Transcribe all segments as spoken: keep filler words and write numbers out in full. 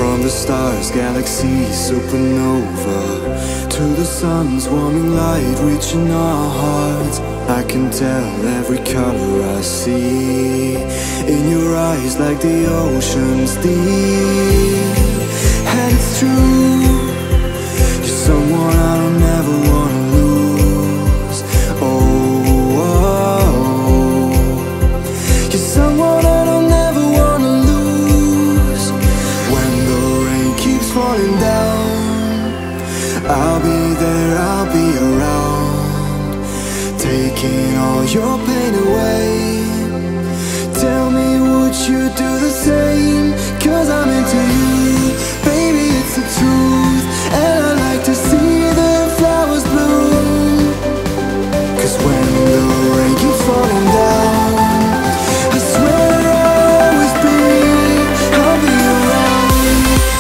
From the stars, galaxies, supernova, to the sun's warming light reaching our hearts, I can tell every color I see in your eyes, like the ocean's deep. And it's true, you're someone I don't ever wanna lose. Oh, oh, oh. You're someone I don't ever wanna lose. When the rain keeps falling down, I'll be there, I'll be around, taking all your pain away. Tell me, would you do the same? Cause I'm into you, baby, it's the truth. And I like to see the flowers bloom. Cause when the rain keeps falling down, I swear I'll always be, I'll be around.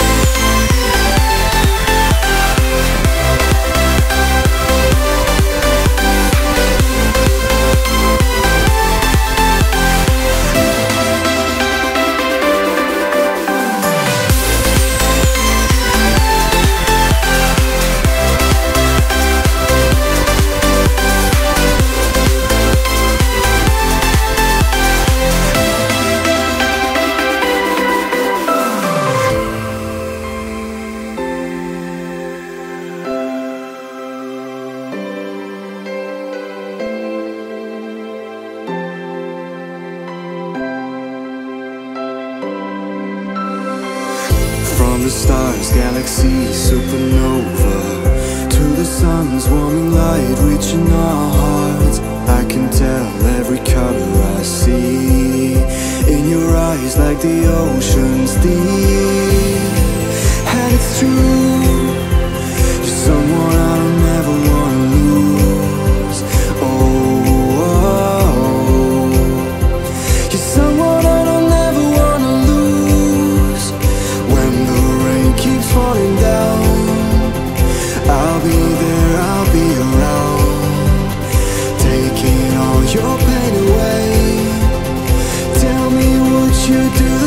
From the stars, galaxies, supernova, to the sun's warming light reaching our hearts, I can tell every color I see in your eyes, like the ocean's deep. And it's true, you're someone I don't ever wanna lose. Oh, oh, oh. You're someone I don't ever wanna lose. When the rain keeps falling down, I'll be there, I'll be around, taking all your pain away. Tell me, would you do the